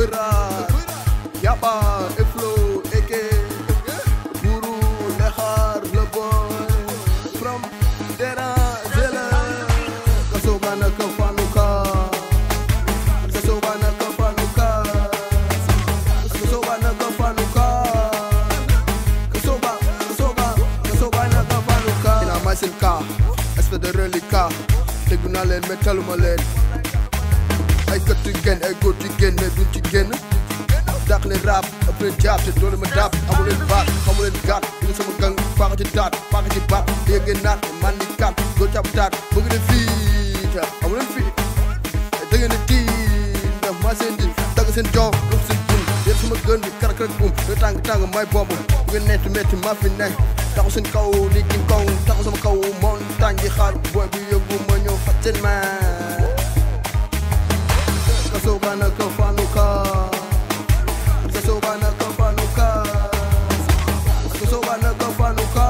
Kubura, Yaba, Eflo, Eke, Guru, Lehar, Le Boy, from Dera, Zela, Kasobana Kafanuka, Kasobana Kafanuka, Kasobana Kafanuka, Kasobana Kafanuka. In a massive car, as for the rally car, Teguna leen mais taluma leen ay kët ci génn ay góor ci génn mais duñ ci génn dàq leen rap ëpp leen jaab te doole ma daab amu leen baat xamu leen gàtt dina sama gang faaxa ci taat faaxa ci baat dégg ngeen naat man ni kat góor cab taat bëgg leen fii te amu leen fii da ngeen di tiit ndax maa seen di dagg seen jox ëpp seen bun yéen sama gën bi karak rek bum da tàng may bomb bu ngeen metti metti maa fi ne taxu seen kaw ni King Kong taxu sama kaw montagne di xaar booy bi yëngu ma ñëw fat seen man Kasobana Kafanuka Kasobana Kafanuka Kasobana Kafanuka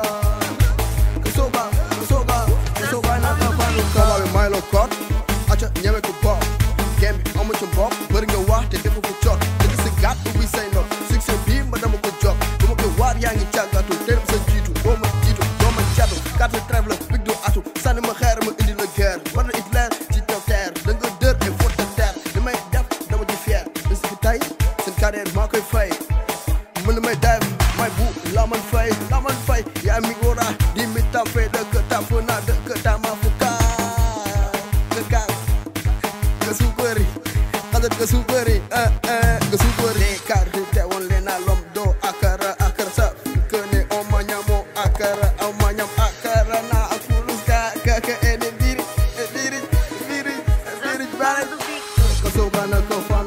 Kasobana Kafanuka Kama bi Milo Kot acca ñeme ko bopp game bi amu ci bopp bëri nga wax te defu ko jot dëgg si gàtt ubbi say nopp succès bi ma dama ko jot bu ma ko waar yaa ngi càggatu teeram sa jiitu boo ma jiitu doo ma jatu carte trêve la big do atu sànni ma xeer ma indi la guerre war na Hitler ci taw terre da nga dër et faute de terre li may def dama ci fier bis bi tey seen carrière maa koy fay mën na may dive may bu la man fay yaa mi wora di mi tam fay dëkk tam fu naa dëkk tama fu kaa dëkka nga suukari xadat nga suukari nga suukari carte te woon leen naa lom doo akara sa këne o ma ñamo akara aw ma ñam akara naa ak fulus ka ene diri bare Kasobana Kafanuka